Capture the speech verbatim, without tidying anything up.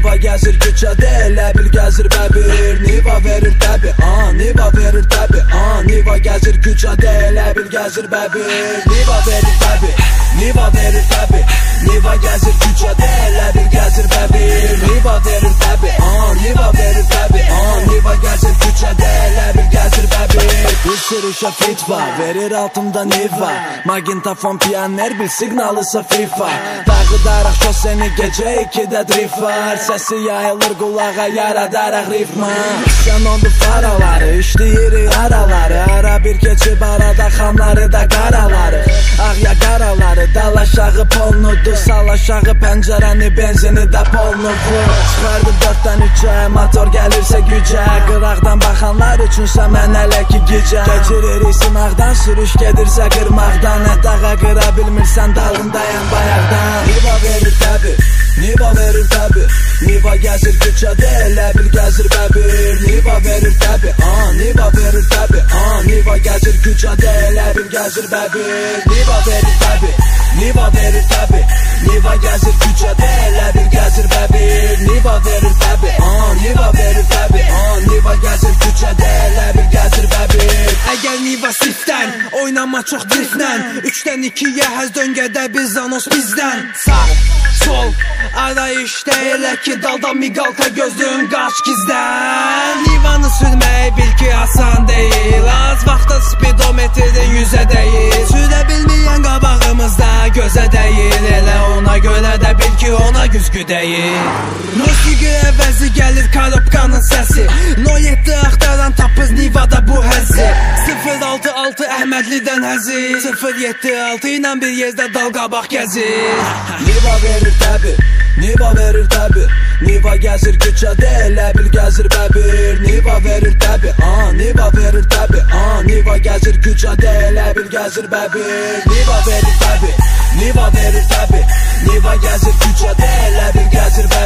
Niva gəzir küçədə, elə bil gəzir bəbir. Niva verir təbi, aa, Niva verir təbi, aa, Niva gəzir küçədə, elə bil gəzir bəbir. Niva verir təbi, Niva verir təbi, Niva gəzir küçədə, elə bil gəzir bəbir. Niva verir təbi, aa, Niva verir təbi, aa, Niva gəzir küçədə, elə bil gəzir bəbir. Bir sürüşə fitva, verir altımda Niva. Magintafon piyaner, bil signalısa FIFA. Dağıdaraq şoseni gecə ikidə drift var. Səsi yayılır qulağa, yaradaraq ritma. Sən oldu faraları, işləyirik araları. Ara bir keçib arada xanları da qaraları. Ağya qaraları, dal aşağı polnudur. Sal aşağı pəncərəni, benzini də polnudur. Çıxardı dörddən üçə, motor gəlirsə gücə. Qıraqdan baxanlar üçünsə mən hələ ki gecə. Keçiririk sınaqdan, sürüş gedirsə qırmaqdan. Ədağa qıra bilmirsən, dalındayam bayaqdan. Niva verir təbi, Niva verir təbi, Niva gəzir küçədə, elə bil gəzir bəbir. Niva verir təbi, aa, Niva verir təbi, aa, Niva gəzir küçədə, elə bil gəzir bəbir. Niva verir təbi, Niva verir təbi, Niva gəzir küçədə, elə bil gəzir bəbir. Niva verir təbi, aa, Niva verir təbi, aa, Niva gəzir küçədə, elə bil gəzir bəbir. Əgər Niva sifdən, oynama çox driftlə. Üçdən ikiyə həz döngədə biz zanos bizdən. Sağ, sol, arayışda elə ki dalda miqalta gözlüyün qaç gizdən. Nivanı sürmək bil ki asan deyil. Az vaxtda spidometrin yüzə deyil. Sürə bilməyən qabağımızda gözə deyil. Elə ona görə də bil ki ona güzgü deyil. Musiqi əvəzi gəlir karobkanın səsi. No yeddi axtaran tapız Nivada bu həzi. sıfır altı altı Əhmədlidən həzi. sıfır yeddi altı ilə bir yerdə dal qabaq gəzir. Niva verir təbi, Niva verir təbi, Niva gəzir küçədə, elə bil gəzir bəbir. Niva verir təbi, aa, Niva verir təbi, aa, Niva gəzir küçədə, elə bil gəzir bəbir. Niva verir təbi, Niva verir təbi, Niva gəzir küçədə, elə bil gəzir bəbir.